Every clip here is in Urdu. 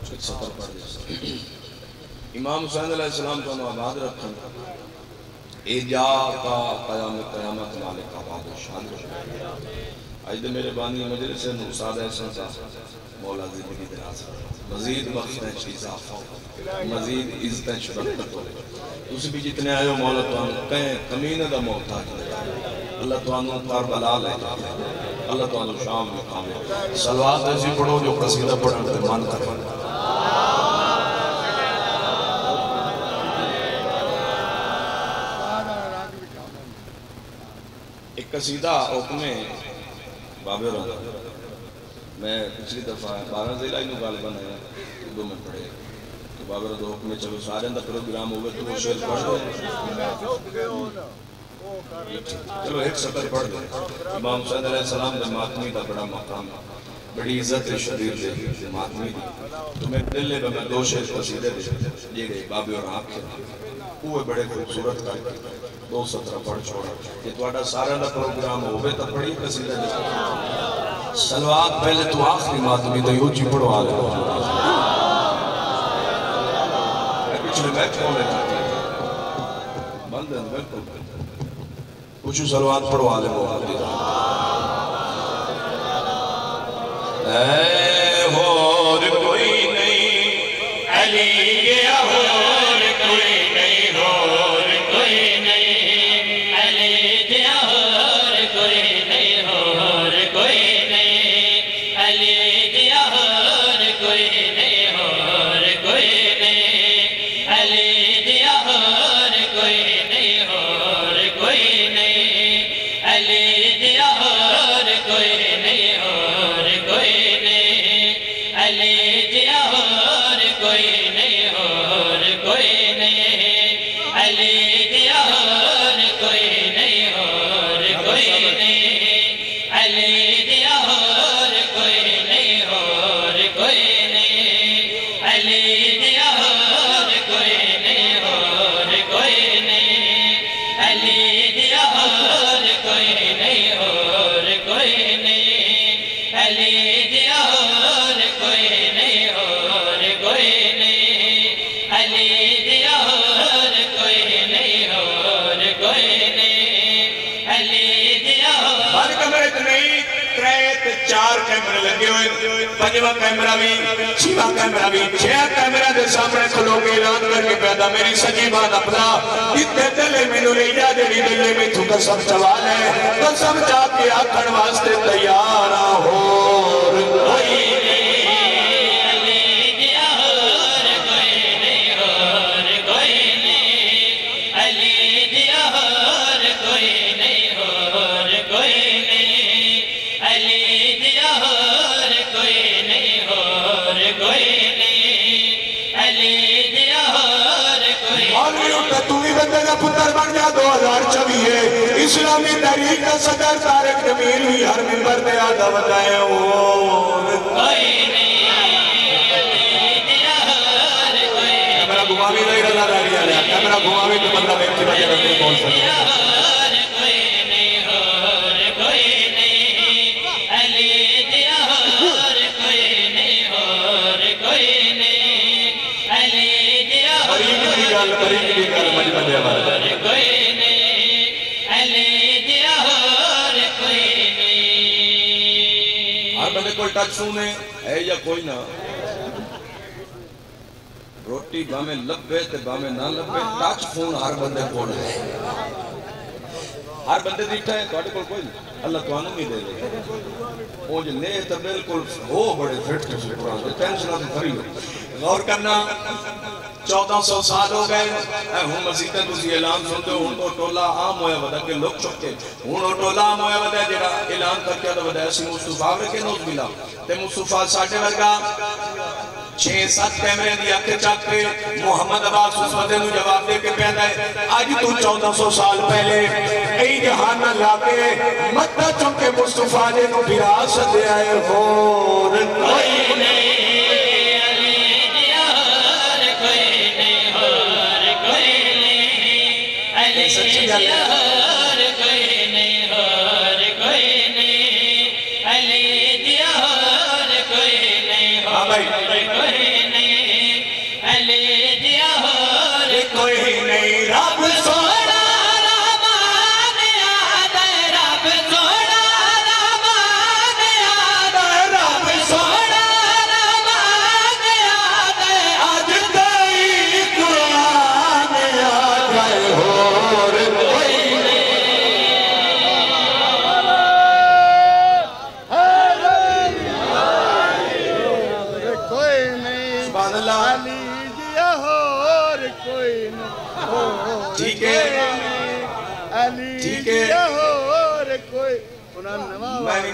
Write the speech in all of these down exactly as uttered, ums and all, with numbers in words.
سطر پڑھ دے امام حسین علیہ السلام تو انہوں آباد رکھن اے جا کا قیام قیامت مالک آباد و شان آج دے میرے بانی مجلس سے استاد احسن سا مولا زندگی دراز مزید بخشیں چیزاں مزید عزتیں شبرکت ہو اس بھی جتنے آئے ہو مولا تو انہوں کہیں کمینہ دا محتاج اللہ تو انہوں کربلا لے جاتے اللہ تو انہوں شام مقام ہے صلوات ایسی پڑھو جو قصیدہ پڑھنے پہ مان کریں ایک قصیدہ حکم بابر رہا میں پچھلی دفعہ بارہ ضلع انہوں غالباً ہے دو میں پڑھے تو بابر دو حکم چلو سارے اندر پروگرام ہوگا تو وہ شعر پڑھ دو چلو ایک سطر پڑھ دو امام حسین علیہ السلام دے ماتمی کا بڑا مقام بڑی عزت شدید دے ماتمی دی تو میں دل لے میں دو شعر قصیدے دے یہ گئے بابی اور آپ کے وہ بڑے خوبصورت کر کے دو سطر پڑھ چھوڑا یہ تو آٹا سارا دا پروگرام ہوئے تو پڑھی قصیدہ دے سلوات پہلے تو آخری ماتمی تو یوں چی پڑھو آلے میں پچھلے بیٹھ کھولے تھا بند ہے بلکل کچھ سلوات پڑھو آلے اے اور کوئی نہیں علی گیا اور کوئی نہیں اور کوئی نہیں علی گیا اور کوئی نہیں اور کوئی نہیں علی گیا اور کوئی نہیں اور کوئی نہیں علی گیا اور کوئی نہیں اور کوئی نہیں علی گیا اور کوئی نہیں اور کوئی نہیں علی گیا اور کوئی نہیں اور کوئی نہیں علی گیا اور کوئی نہیں اور کوئی نہیں علی گیا اور کوئی نہیں اور کوئی نہیں علی گیا اور کوئی نہیں اور کوئی نہیں علی گیا اور کوئی نہیں اور کوئی نہیں علی گیا اور کوئی نہیں اور کوئی نہیں علی گیا اور کوئی نہیں اور کوئی نہیں علی گیا بار کمرے تو نہیں تریت چار کیمرے لگے ہوئے پنجوہ کیمرہ بھی چھیوہ کیمرہ بھی چھیا کیمرہ دے سامنے کھلو کے اعلان کر کے پیدا میری سجی بات اپنا اتنے دلے میں نو لے جا دے دلے میں تو قسم سوال ہے قسم جا کے آکھن واسطے تیارہ ہو کوئی پتر بن جا دو ہزار چویے اسلامی تحریک کا صدر طارق جمیل بھی ہر ممبر دے آدھا بتائے اور کوئی نہیں کیمرہ گھماوی نہیں رضا داری آلیا کیمرہ گھماوی تو بندہ بیٹھ کی بجے رکھنے بول سکتے ٹچ سونے ہے یا کوئی نہ روٹی بامے لبے تے بامے نہ لبے ٹچ فون ہر بندے کول ہے ہر بندے دیٹھا ہے توڑے کول کوئی نہیں اللہ تو آنوں نہیں دے دے وہ جو لے تو بلکل ہو بڑے فٹ کے قرآن دے ٹینشنہ سے کھری ہو غور کرنا چودہ سو سال ہو گئے اے ہوں مزیدہ تسی اعلان سنتے ہوں تو ٹولا عام ہویا ودا کہ لوگ چکے ہوں ٹولا عام ہویا ودا جڑا اعلان کر کیا تو ودا ایسی مصطفیٰ رکھے نوز ملا تے مصطفیٰ ساٹھے ورگا چھے سات کیمرے دیا کے چاک پہ محمد عباس اس وقت نو جواب دے کے پیدا ہے آج تو چودہ سو سال پہلے ای جہان نہ لاکے مدہ چونکہ مصطفیٰ نے نو بھراست دے آئے ہور کوئی نہیں سچی جاتے اور کوئی نہیں اور کوئی نہیں علی دیا اور کوئی نہیں اور کوئی نہیں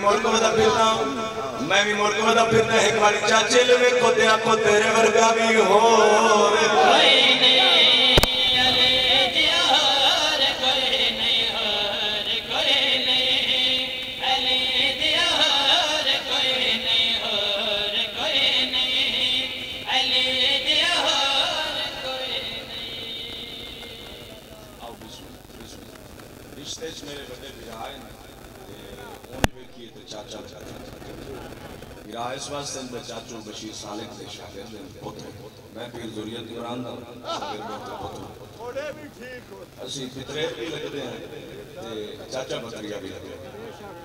ملک ودا پھرنا میں بھی ملک ودا پھرنا ایک باری چاچے لوے کو دیا کو تیرے ورگا بھی ہو کوئی نہیں علی دیار کوئی نہیں ہور کوئی نہیں علی دیار کوئی نہیں ہور کوئی نہیں علی دیار کوئی نہیں آؤ رشتے میرے بڑے بیرائے اون بھی کیے تو چاچا بیرائے اس واسطے اندر چاچو بشیر سالک دے شاگرد پتر میں پیر ذریت قرآن دا شاگرد پتر اسی پترے بھی لگتے ہیں چاچا بطریہ بھی لگتے ہیں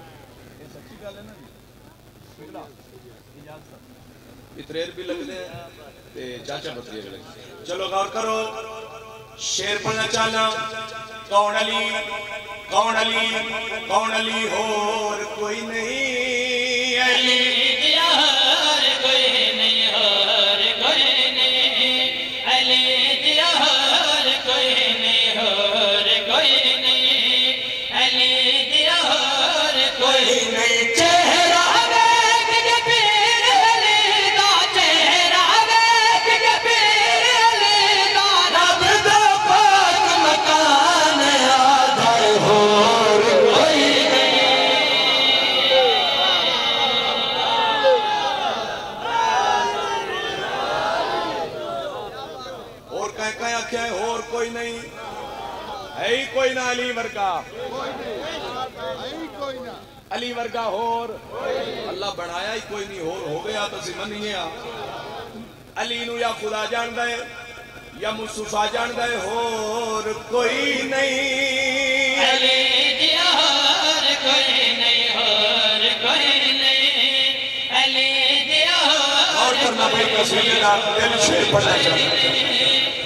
پتریر بھی لگتے ہیں چاچا بطریہ بھی لگتے ہیں چلو غور کرو شیر پڑھنا چاہنا کون علی کون علی کون علی اور کوئی نہیں علی دیار کوئی نہیں ہور کوئی نہیں علی دیار کوئی نہیں ہور کوئی نہیں علی دیار کوئی نہیں چہرہ دیکھ کے پیر علی دا چہرہ دیکھ کے پیر علی دا رب دا پاک مکان آدھر ہور کوئی اور کہیں کہیں آکھیں ہے اور کوئی نہیں ہے ہی کوئی نہ علی ورگا علی ورگا اور اللہ بڑھایا ہی کوئی نہیں اور ہو گیا تو زمن ہی علی نو یا خدا جان دے یا مصطفیٰ جان دے اور کوئی نہیں علی دیار کوئی نہیں ہور کوئی نہیں علی دیار اور کرنا بھائی تصویر دل شیر پڑھنا چاہتا